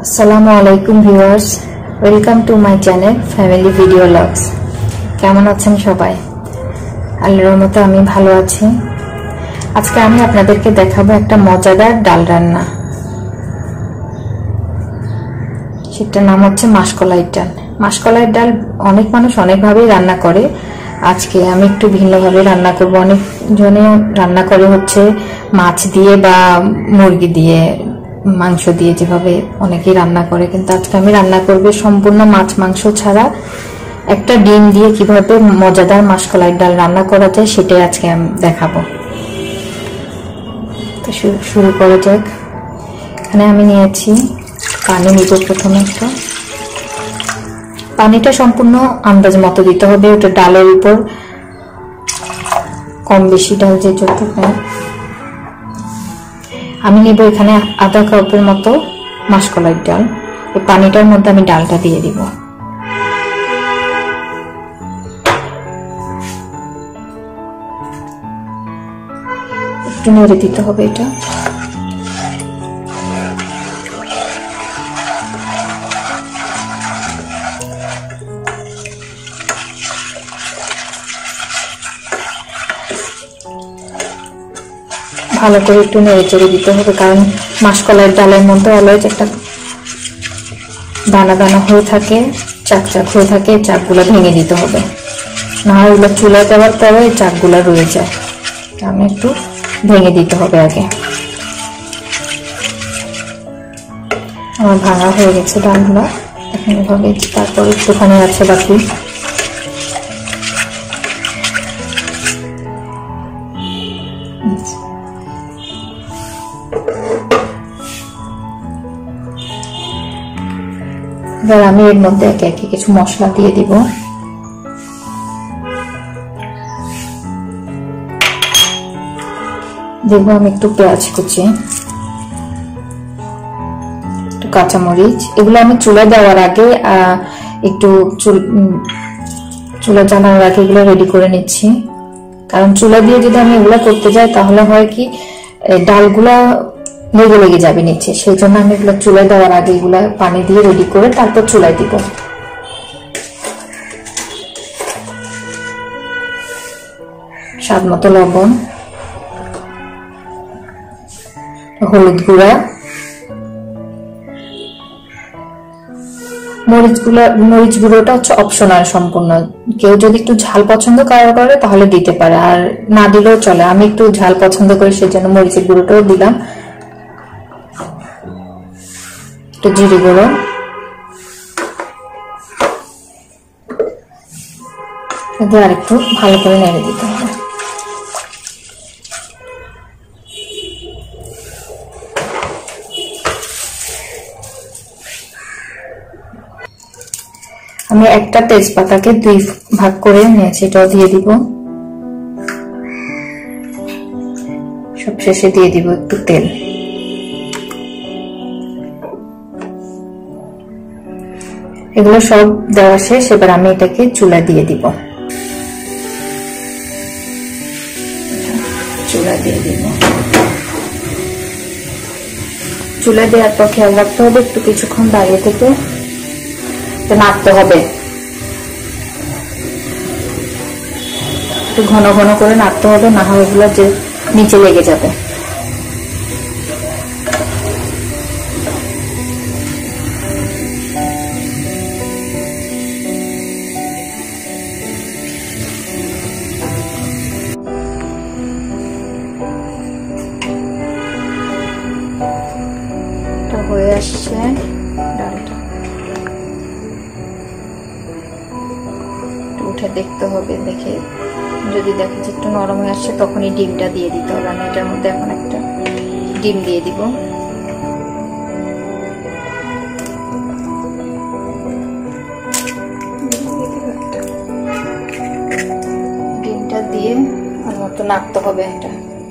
আসসালামু আলাইকুম viewers, welcome to my channel family video logs. কেমন আছেন সবাই? আল্লাহর রহমতে আমি ভালো আছি। আজকে আমি আপনাদেরকে দেখাবো একটা মজাদার ডাল রান্না। সেটার নাম হচ্ছে মাসকলাইয়ের ডাল। মাসকলাইয়ের ডাল অনেক মানুষ অনেকভাবেই রান্না করে। আজকে আমি একটু ভিন্নভাবে রান্না করব। অনেকজনে রান্না করে হচ্ছে মাছ দিয়ে বা মুরগি দিয়ে, মাংস দিয়ে, যেভাবে অনেকেই রান্না করে, কিন্তু আজকে আমি রান্না করব সম্পূর্ণ মাছ মাংস ছাড়া একটা ডিম দিয়ে কিভাবে মজাদার মাসকলাইয়ের ডাল রান্না করা যায় সেটাই আজকে আমি দেখাবো। তো শুরু করা যাক। এখানে আমি নিয়েছি পানি, নিব প্রথমে একটা। পানিটা সম্পূর্ণ আন্দাজ মতো দিতে হবে, ওটা ডালের উপর কম বেশি ডাল যে যতটুকু। আমি নেব এখানে আধা কাপের মতো মাসকলাইয়ের ডাল। এই পানিটার মধ্যে আমি ডালটা দিয়ে দিব। একটু নেড়ে দিতে হবে এটা। ভালো করে একটু নেড়ে চেড়ে দিতে হবে, কারণ মাসকলাইয়ের ডালের মধ্যে অলওয়েজ একটা দানা দানা হয়ে থাকে, চাক চাক হয়ে থাকে। চাকগুলো ভেঙে দিতে হবে, না হয় ওগুলো চুলায় দেওয়ার পরে চাকগুলো রয়ে যায়। আমি একটু ভেঙে দিতে হবে আগে। আমার ভাঙা হয়ে গেছে ডালগুলো, এখন এভাবে। তারপর একটুখানি আছে বাকি। এবার আমি এর মধ্যে একে একে কিছু মশলা দিয়ে দিব। দেবো আমি একটু পেঁয়াজ কুচি, একটু কাঁচামরিচ। এগুলো আমি চুলা দেওয়ার আগে একটু চুলা জ্বালানোর আগে এগুলো রেডি করে নিচ্ছি, কারণ চুলা দিয়ে যদি আমি এগুলো করতে যাই তাহলে হয় কি ডালগুলা লেগে লেগে যাবে নিচে। সেই জন্য আমি এগুলো চুলায় দেওয়ার আগে এগুলা পানি দিয়ে রেডি করে তারপর চুলায় দিব। স্বাদ মতো লবণ, হলুদ গুঁড়া, মরিচ গুঁড়োটা হচ্ছে অপশনাল সম্পূর্ণ। কেউ যদি একটু ঝাল পছন্দ করে তাহলে দিতে পারে, আর না দিলেও চলে। আমি একটু ঝাল পছন্দ করি, সেজন্য মরিচের গুঁড়োটাও দিলাম। একটু জিরে গুঁড়ো, আর একটু ভালো করে নেড়ে দিতে হবে। আমি একটা তেজপাতাকে 2 ভাগ করে নিয়েছি, এটাও দিয়ে দিব। সবশেষে দিয়ে দিব একটু তেল। এগুলো সব দেওয়া শেষ। এবার আমি এটাকে চুলায় দিয়ে দিব। চুলায় দেওয়ার পর খেয়াল রাখতে হবে একটু কিছুক্ষণ বাইরে থেকে নাড়তে হবে। একটু ঘন ঘন করে নাড়তে হবে, না হয় এগুলো যে নিচে লেগে যাবে। হয়ে আসছে ডালটা, উঠে দেখতে হবে। দেখে যদি দেখে যে একটু নরম হয়ে আসছে তখনই ডিমটা দিয়ে দিতে হবে। আমি এটার মধ্যে এখন একটা ডিম দিয়ে দিব। ডিমটা দিয়ে আমার মতো নাড়তে হবে। এটা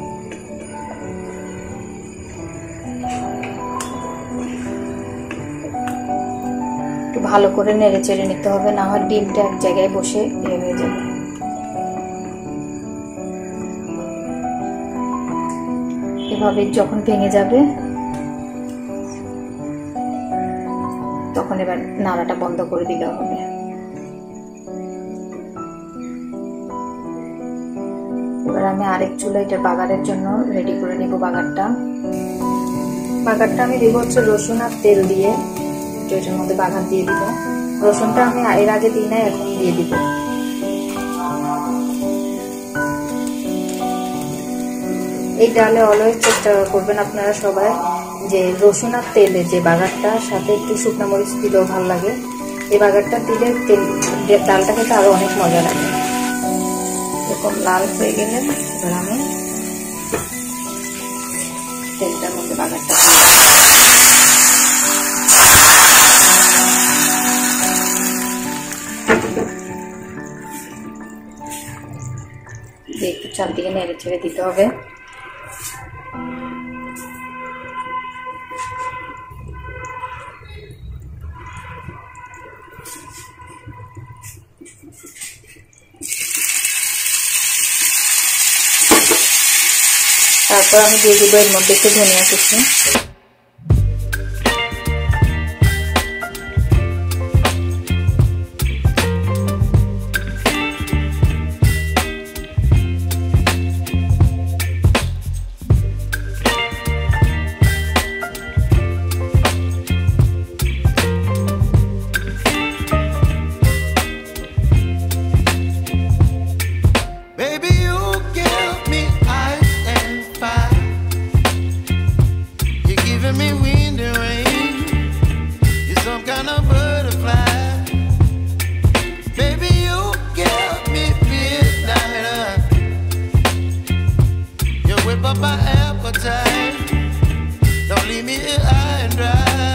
ভালো করে নেড়ে চেড়ে নিতে হবে, না হয় ডিমটা এক জায়গায় বসে হয়ে যাবে। এভাবে যখন ভেঙে যাবে তখন এবার নাড়াটা বন্ধ করে দিলে হবে। এবার আমি আরেক চুলা এটার বাগারের জন্য রেডি করে নিব। বাগারটা আমি দিব হচ্ছে রসুন আর তেল দিয়ে। এটার মধ্যে বাগার দিয়ে দিব। রসুনটা আমি এর আগে দিই না, এখন দিয়ে দিব। এই ডালে অলওয়েজ চেষ্টা করবেন আপনারা সবাই যে রসুন আর তেলের যে বাগারটা, সাথে একটু শুকনো মরিচ দিলেও ভালো লাগে। এই বাগারটা দিলে ডালটা খেতে আরো অনেক মজা লাগে। এরকম লাল হয়ে গেলে এবার আমি তেলটার মধ্যে বাগারটা একটু চারদিকে নেড়ে ছেড়ে দিতে হবে। তারপর আমি দিয়ে দিব এর মধ্যে একটু ধনিয়া কুচি। My appetite, don't leave me here high and dry.